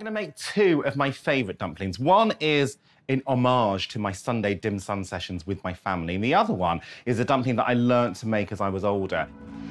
going to make two of my favourite dumplings. One is in homage to my Sunday dim sum sessions with my family, and the other one is a dumpling that I learnt to make as I was older.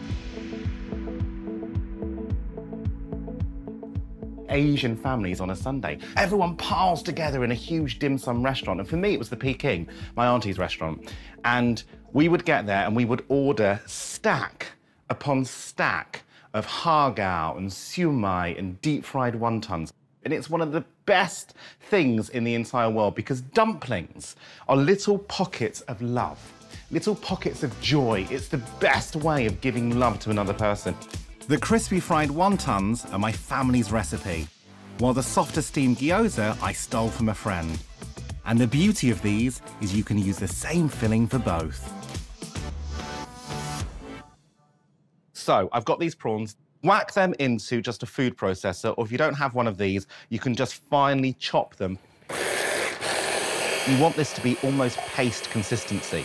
Asian families on a Sunday. Everyone piles together in a huge dim sum restaurant, and for me it was the Peking, my auntie's restaurant. And we would get there and we would order stack upon stack of hagao and siu mai and deep-fried wontons. And it's one of the best things in the entire world because dumplings are little pockets of love, little pockets of joy. It's the best way of giving love to another person. The crispy fried wontons are my family's recipe, while the softer steamed gyoza I stole from a friend. And the beauty of these is you can use the same filling for both. So I've got these prawns. Whack them into just a food processor, or if you don't have one of these, you can just finely chop them. You want this to be almost paste consistency.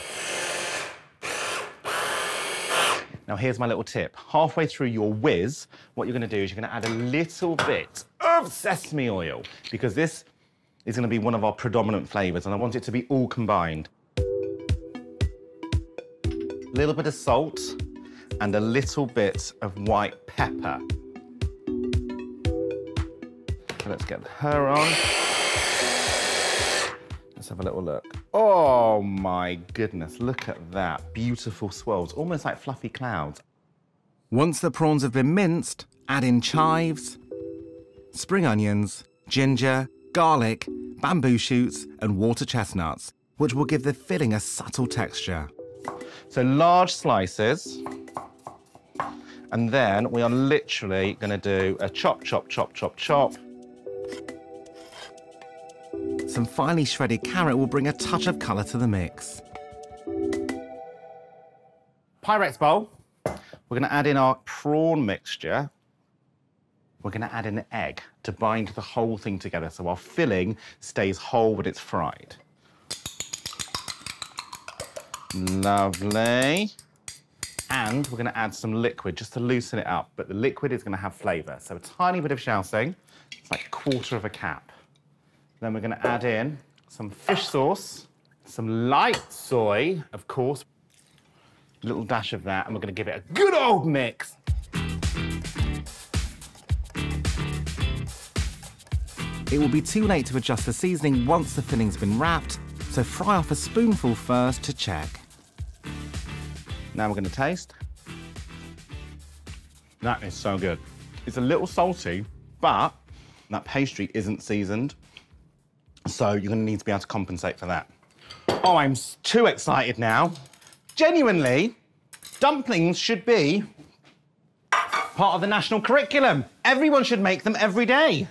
Now, here's my little tip. Halfway through your whiz, what you're going to do is you're going to add a little bit of sesame oil, because this is going to be one of our predominant flavours, and I want it to be all combined. A little bit of salt and a little bit of white pepper. So let's get her on. Let's have a little look. Oh my goodness, look at that. Beautiful swirls, almost like fluffy clouds. Once the prawns have been minced, add in chives, spring onions, ginger, garlic, bamboo shoots and water chestnuts, which will give the filling a subtle texture. So large slices, and then we are literally going to do a chop, chop, chop, chop, chop. Some finely shredded carrot will bring a touch of colour to the mix. Pyrex bowl. We're going to add in our prawn mixture. We're going to add in an egg to bind the whole thing together so our filling stays whole when it's fried. Lovely. And we're going to add some liquid just to loosen it up, but the liquid is going to have flavour. So a tiny bit of xiaosing, it's like a quarter of a cap. Then we're going to add in some fish sauce, some light soy, of course, a little dash of that, and we're going to give it a good old mix. It will be too late to adjust the seasoning once the filling's been wrapped, so fry off a spoonful first to check. Now we're going to taste. That is so good. It's a little salty, but that pastry isn't seasoned, so you're going to need to be able to compensate for that. Oh, I'm too excited now. Genuinely, dumplings should be part of the national curriculum. Everyone should make them every day.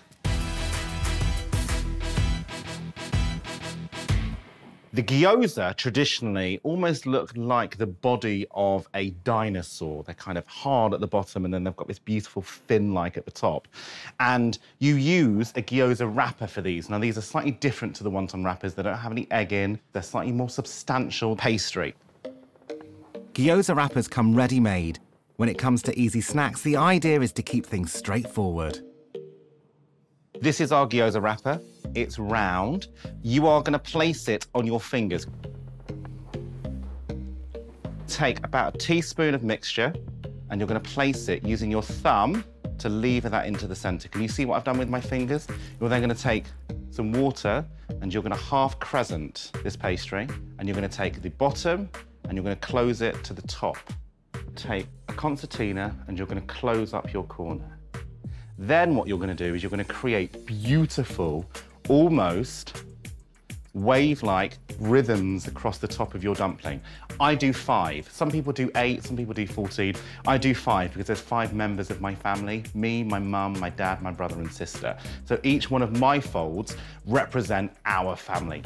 The gyoza traditionally almost look like the body of a dinosaur. They're kind of hard at the bottom and then they've got this beautiful fin-like at the top. And you use a gyoza wrapper for these. Now, these are slightly different to the wonton wrappers. They don't have any egg in. They're slightly more substantial pastry. Gyoza wrappers come ready-made. When it comes to easy snacks, the idea is to keep things straightforward. This is our gyoza wrapper. It's round. You are going to place it on your fingers. Take about a teaspoon of mixture and you're going to place it using your thumb to lever that into the centre. Can you see what I've done with my fingers? You're then going to take some water and you're going to half crescent this pastry, and you're going to take the bottom and you're going to close it to the top. Take a concertina and you're going to close up your corner. Then what you're going to do is you're going to create beautiful, almost wave-like rhythms across the top of your dumpling. I do 5. Some people do 8, some people do 14. I do 5 because there's 5 members of my family: me, my mum, my dad, my brother and sister. So each one of my folds represent our family.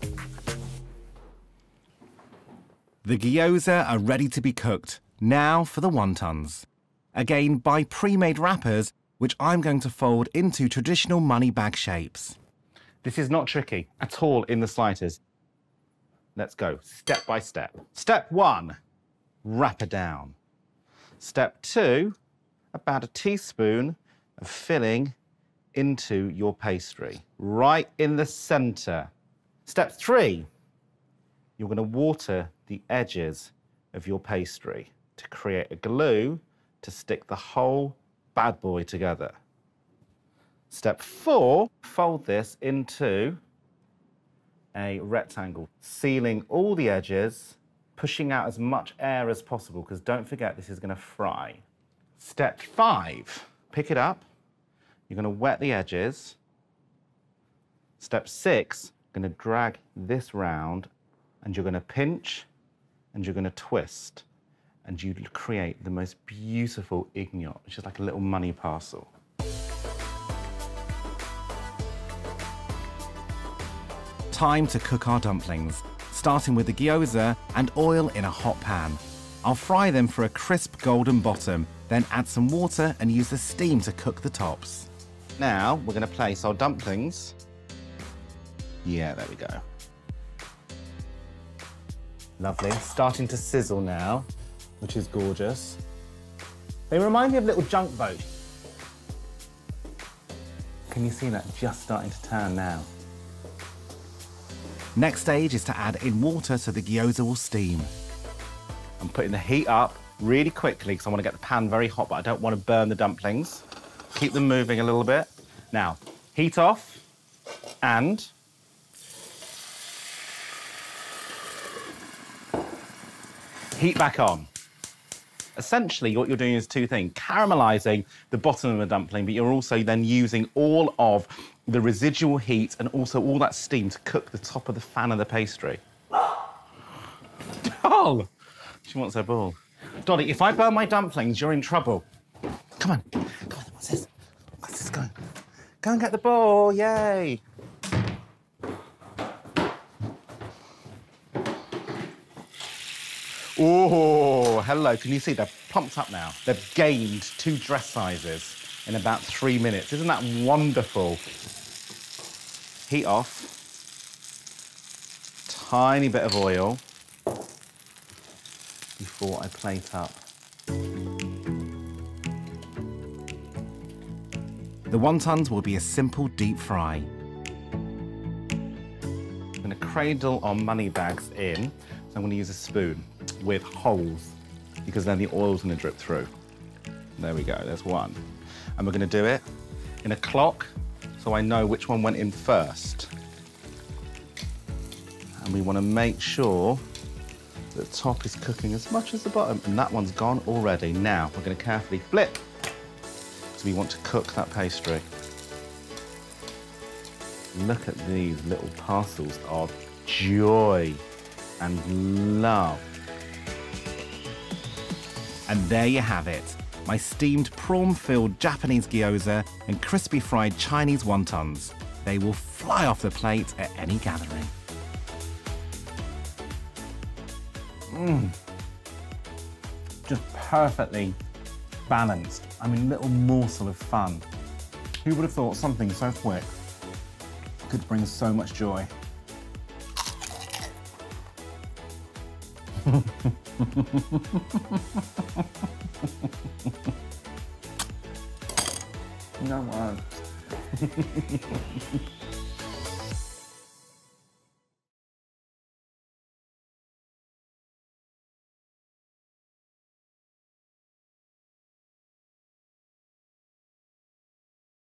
The gyoza are ready to be cooked. Now for the wontons. Again, buy pre-made wrappers, which I'm going to fold into traditional money bag shapes. This is not tricky at all in the slightest. Let's go step by step. Step 1, wrapper down. Step 2, about a teaspoon of filling into your pastry, right in the center. Step 3, you're going to water the edges of your pastry to create a glue to stick the whole bad boy together. Step 4, fold this into a rectangle, sealing all the edges, pushing out as much air as possible, because don't forget this is going to fry. Step 5, pick it up, you're going to wet the edges. Step 6, going to drag this round, and you're going to pinch and you're going to twist, and you create the most beautiful ignot, which is like a little money parcel. Time to cook our dumplings, starting with the gyoza and oil in a hot pan. I'll fry them for a crisp golden bottom, then add some water and use the steam to cook the tops. Now we're going to place our dumplings. Yeah, there we go. Lovely, starting to sizzle now, which is gorgeous. They remind me of little junk boats. Can you see that just starting to turn now? Next stage is to add in water so the gyoza will steam. I'm putting the heat up really quickly because I want to get the pan very hot, but I don't want to burn the dumplings. Keep them moving a little bit. Now, heat off and heat back on. Essentially, what you're doing is 2 things. Caramelizing the bottom of the dumpling, but you're also then using all of the residual heat and also all that steam to cook the top of the fan of the pastry. Doll! She wants her ball. Dolly, if I burn my dumplings, you're in trouble. Come on. Come on, what's this? What's this going? Go and get the ball, yay! Oh, hello, can you see they're pumped up now? They've gained 2 dress sizes in about 3 minutes. Isn't that wonderful? Heat off. Tiny bit of oil before I plate up. The wontons will be a simple deep fry. I'm going to cradle our money bags in, so I'm going to use a spoon with holes, because then the oil's going to drip through. There we go, there's one. And we're going to do it in a clock, so I know which one went in first. And we want to make sure the top is cooking as much as the bottom, and that one's gone already. Now, we're going to carefully flip, because we want to cook that pastry. Look at these little parcels of joy and love. And there you have it, my steamed prawn-filled Japanese gyoza and crispy fried Chinese wontons. They will fly off the plate at any gathering. Just perfectly balanced. I mean, little morsel of fun. Who would have thought something so quick could bring so much joy? No words.